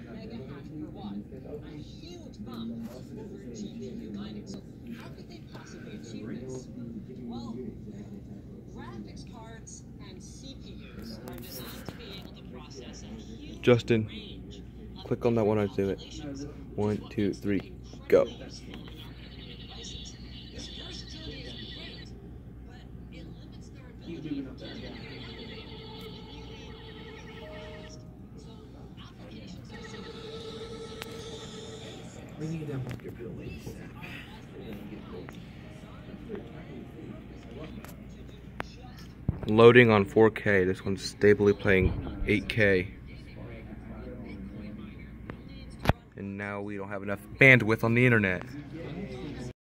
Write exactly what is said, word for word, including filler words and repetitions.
mega hash per watt, a huge bump over G P U mining. So how could they possibly achieve this? Well, graphics cards and C P Us are designed to be able to process a huge Justin, range of click on that one. I do it. populations. One, two, three, go. This versatility is great, but it limits their ability to generate so applications are simply Bringing it down off your bill, ladies. Loading on four K. This one's stably playing eight K. And now we don't have enough bandwidth on the internet.